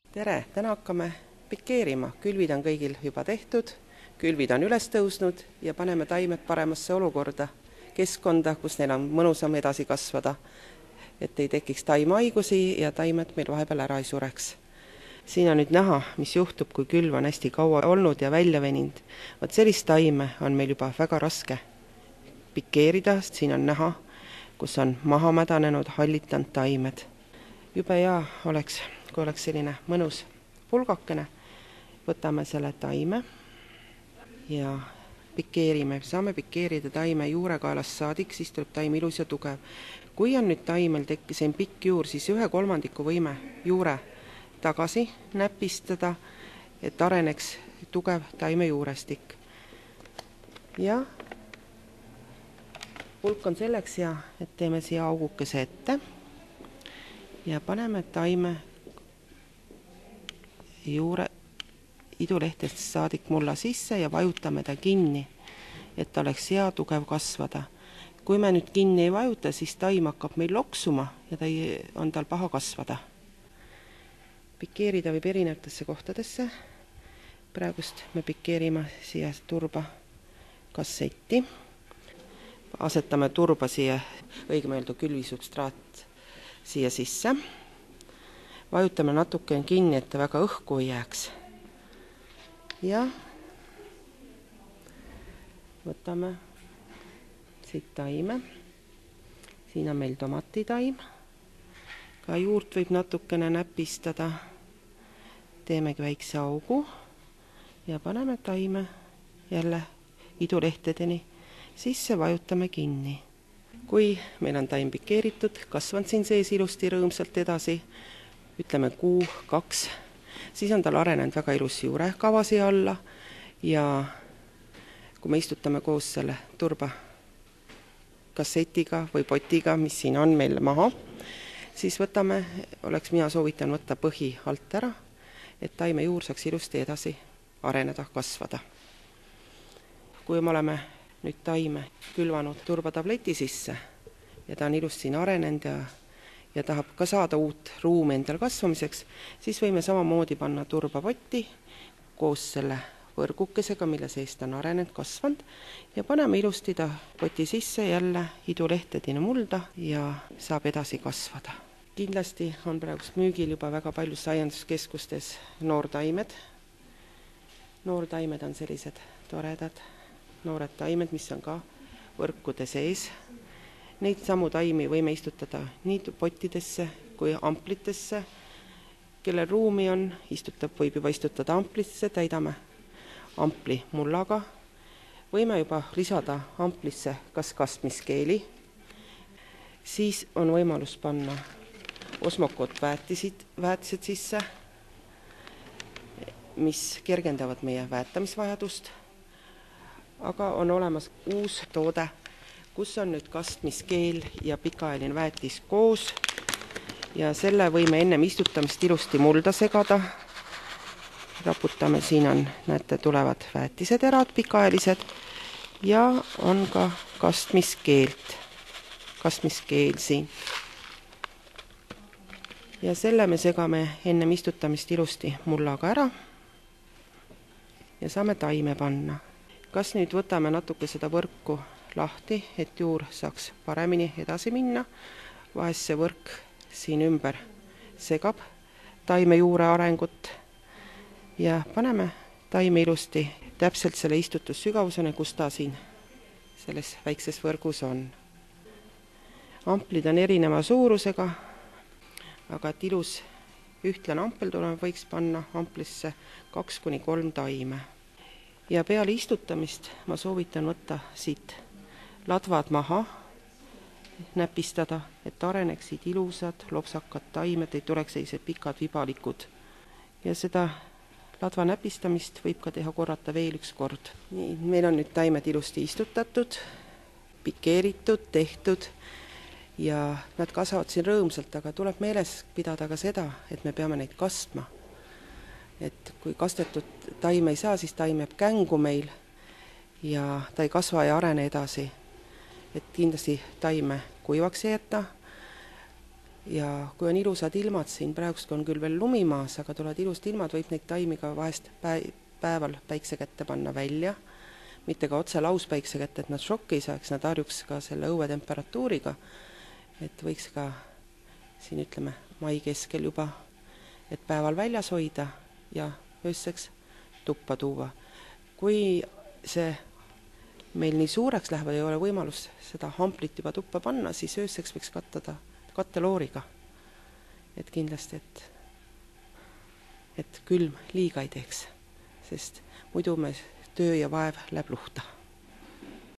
Tere! Täna hakkame pikeerima. Külvid on kõigil juba tehtud, külvid on üles tõusnud ja paneme taimed paremasse olukorda, keskkonda, kus neil on mõnusam edasi kasvada, et ei tekiks taimehaigusi ja taimed meil vahepeal ära ei sureks. Siin on nüüd näha, mis juhtub, kui külv on hästi kaua olnud ja välja veninud. Vaat sellist taime on meil juba väga raske pikeerida, siin on näha, kus on maha mädanenud, hallitanud taimed. Jube hea oleks, kui oleks selline mõnus pulgakene. Võtame selle taime ja pikeerime. Saame pikeerida taime juurekaelast saadik, siis tuleb taim ilus ja tugev. Kui on nüüd taimel tekkis pikk juur, siis 1/3 võime juure tagasi näpistada, et areneks tugev taime juurestik. Ja pulk on selleks hea, et teeme siia augukese ette ja paneme taime juure idulehtest saadik mulla sisse ja vajutame ta kinni, et ta oleks hea tugev kasvada. Kui me nüüd kinni ei vajuta, siis taim hakkab meil loksuma ja on tal paha kasvada. Pikeerida võib erinevatesse kohtadesse. Praegust me pikeerime siia turba kassetti. Asetame turba siia, õigem öelda külvisubstraat siia sisse. Vajutame natuke kinni, et ta väga õhku ei jääks. Ja võtame siit taime. Siin on meil tomatitaim. Ka juurt võib natukene näpistada. Teemegi väikse augu ja paneme taime jälle idulehtedeni. Sisse vajutame kinni. Kui meil on taim pikeeritud, kasvanud siin sees ilusti rõõmsalt edasi, ütleme 1-2, siis on tal arenenud väga ilus juurekava siia alla ja kui me istutame koos selle turba kassetiga või potiga, mis siin on meil maha, siis võtame, mina soovitan võtta põhi alt ära, et taime juur saaks ilusti edasi areneda, kasvada. Kui me oleme nüüd taime külvanud turbatableti sisse ja ta on ilus siin arenenud ja tahab ka saada uut ruumi endal kasvamiseks, siis võime samamoodi panna turbapotti koos selle võrgukesega, mille seest on arenenud, kasvanud ja paneme ilusti ta poti sisse jälle idulehtedine mulda ja saab edasi kasvada. Kindlasti on praegust müügil juba väga palju aianduskeskustes noortaimed. Noortaimed on sellised toredad noored taimed, mis on ka võrkude sees. Neid samu taimi võime istutada nii pottidesse kui amplitesse. Kellel ruumi on, võib juba istutada amplisse, täidame ampli mullaga. Võime juba lisada amplisse kas kastmiskeeli. Siis on võimalus panna osmokot väetised sisse, mis kergendavad meie väetamisvajadust. Aga on olemas uus toode, kus on nüüd kastmiskeel ja pikaajaline väetis koos ja selle võime ennem istutamist ilusti mulda segada. Raputame, siin on, näete, tulevad väetiseterad pikaajalised ja on ka kastmiskeel siin. Ja selle me segame ennem istutamist ilusti mullaga ära ja saame taime panna. Kas nüüd võtame natuke seda võrku lahti, et juur saaks paremini edasi minna. Vahest see võrk siin ümber segab taime juure arengut ja paneme taime ilusti täpselt selle istutussügavusena, kus ta siin selles väikses võrgus on. Amplid on erineva suurusega, aga et ilus ühtlane ampel tuleb, võiks panna amplisse 2-3 taime. Ja peale istutamist ma soovitan võtta siit ladvad maha, näpistada, et areneksid ilusad, lopsakad taimed, ei tuleks sellised pikad vibalikud. Ja seda ladva näpistamist võib ka teha korrata veel üks kord. Nii, meil on nüüd taimed ilusti istutatud, pikeeritud, tehtud ja nad kasvavad siin rõõmsalt, aga tuleb meeles pidada ka seda, et me peame neid kastma. Et kui kastetud taim ei saa, siis taim jääb kängu meil ja ta ei kasva ja arene edasi. Et kindlasti taime kuivaks jätta ja kui on ilusad ilmad siin, praegust on küll veel lumimaas, aga tulevad ilusad ilmad, võib neid taimi ka vahest päeval päikse kätte panna välja, mitte ka otse lauspäikse kätte, et nad šokki ei saaks, nad harjuks ka selle õue temperatuuriga, et võiks ka siin ütleme mai keskel juba, et päeval väljas hoida ja ööseks tuppa tuua. Kui see meil nii suureks läheb, ei ole võimalus seda hamplit juba tuppa panna, siis ööseks võiks kattada kattelooriga. Et kindlasti, et külm liiga ei teeks, sest muidu me töö ja vaev läheb luhta.